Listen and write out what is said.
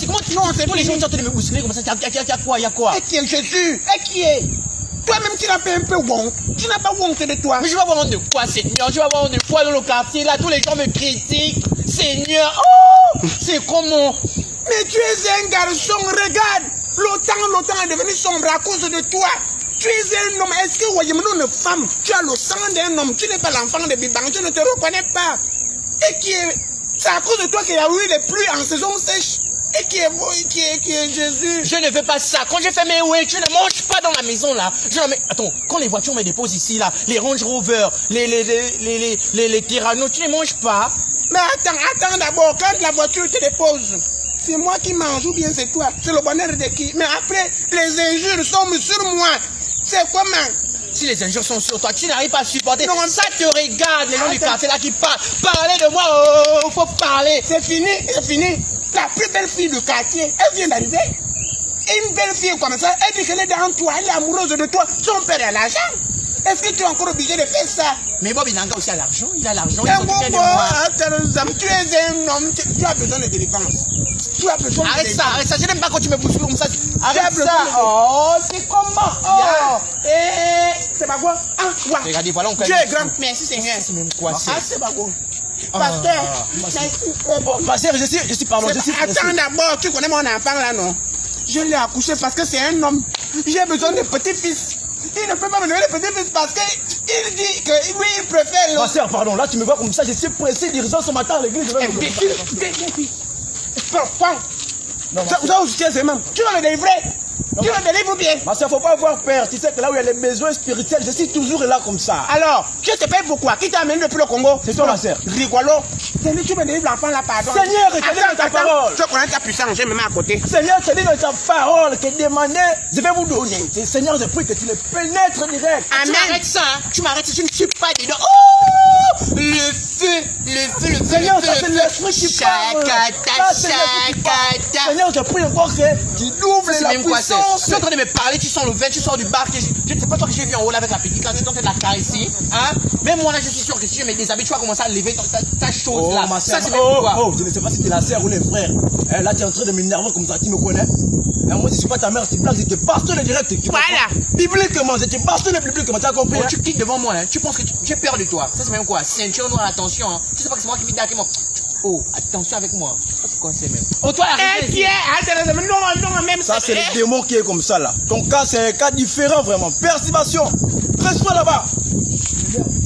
C'est comment tu... Non, c'est tous les gens qui sont me bousculer comme ça. Il y a quoi? Et qui est Jésus? Et qui est? Toi-même, tu n'as pas un peu honte. Tu n'as pas honte de toi. Mais je vais avoir honte de quoi, Seigneur? Je vais avoir honte de quoi dans le quartier là? Tous les gens me critiquent. Seigneur, oh! C'est comment? Mais tu es un garçon, regarde. L'OTAN est devenu sombre à cause de toi. Tu es un homme. Est-ce que, voyez-moi, une femme, tu as le sang d'un homme. Tu n'es pas l'enfant de Bibang. Je ne te reconnais pas. Et qui est... C'est à cause de toi qu'il y a eu les pluies en saison sèche. Et qui est Jésus. Je ne veux pas ça. Quand j'ai fait mes ouais, tu ne manges pas dans la maison là. Attends, quand les voitures me déposent ici là, les Range Rover, les Tyrannos, tu ne manges pas. Mais attends d'abord, quand la voiture te dépose, c'est moi qui mange ou bien c'est toi? C'est le bonheur de qui? Mais après, les injures sont sur moi. C'est comment? Si les injures sont sur toi, tu n'arrives pas à supporter. Non, ça te regarde, les gens du quartier là qui parlent. Parlez de moi, oh, faut parler. C'est fini, c'est fini. La plus belle fille du quartier, elle vient d'arriver. Une belle fille comme ça, elle dit qu'elle est dans toi, elle est amoureuse de toi. Son père a l'argent. Est-ce que tu es encore obligé de faire ça? Mais Bob Inanga aussi a l'argent, il a l'argent. Tu es un homme, tu as besoin de délivrance. Tu as besoin de délivrance. Arrête ça, je n'aime pas quand tu me bouscules comme ça. Arrête ça. Oh, c'est comment? Oh, c'est pas quoi? Ah, quoi? Regardez, voilà, on Dieu est grand. Merci Seigneur. C'est même quoi? Ah, c'est pas quoi? Pasteur, pasteur, je suis pardon, je suis attends d'abord, tu connais mon enfant là, non? Je l'ai accouché parce que c'est un homme. J'ai besoin de petits-fils. Il ne peut pas me donner les petits-fils parce qu'il dit que lui, il préfère... Pasteur, pardon, là tu me vois comme ça, je suis pressé d'urgence ce matin à l'église. Pourquoi? Ça aussi, c'est même. Tu vas me délivrer. Tu me délivres bien. Ma soeur, faut pas avoir peur. Tu sais que là où il y a les besoins spirituels, je suis toujours là comme ça. Alors, je te paye pourquoi? Qui t'a amené depuis le Congo? C'est toi, ma soeur. Rigolo. Seigneur, tu me délivres l'enfant là, pardon. Seigneur, je te dis dans ta parole. Tu connais ta puissance, je me mets à côté. Seigneur, je te dis dans ta parole que demandez, je vais vous donner. Seigneur, je prie que tu le pénètres direct. Amen. Tu m'arrêtes ça, hein? Tu m'arrêtes si tu ne suis pas dedans. Oh! Le feu. Seigneur, ça c'est l'esprit qui parle. Seigneur, je prie encore que tu ouvres la puissance. Tu es en train de me parler, tu sens le vin, tu sors du bar. Je ne sais pas toi que j'ai vu en haut là avec la petite là, tu es en train de la caresser. Hein? Même moi là, je suis sûr que si je me déshabille, tu vas commencer à lever ta chose là. Ça c'est même quoi? Oh, je ne sais pas si tu es la sœur ou les frères. Là, tu es en train de m'énerver comme ça, tu me connais. Moi, je ne suis pas ta mère, tu blagues, je te bastonne direct. Voilà. Bibliquement, je te bastonne bibliquement, tu as compris? Tu cliques devant moi, hein. Tu penses que j'ai peur de toi. Ça c'est même quoi? Ceinture noire, attention. Hein. Tu sais pas que c'est moi qui m'y d'accord. Oh, attention avec moi. C'est quoi c'est même? Oh, toi, arrête. Non, même ça, c'est le démon qui est comme ça là. Ton cas, c'est un cas différent vraiment. Perturbation. Reste-toi là-bas.